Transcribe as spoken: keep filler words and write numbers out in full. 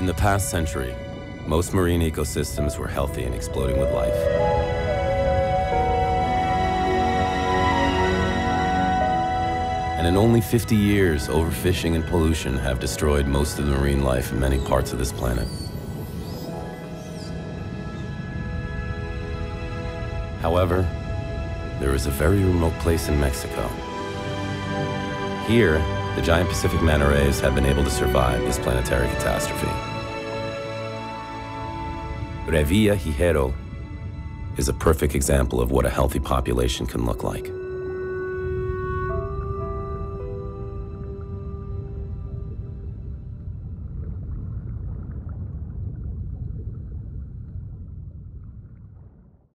In the past century, most marine ecosystems were healthy and exploding with life. And in only fifty years, overfishing and pollution have destroyed most of the marine life in many parts of this planet. However, there is a very remote place in Mexico. Here, the giant Pacific manta rays have been able to survive this planetary catastrophe. Revillagigedo is a perfect example of what a healthy population can look like.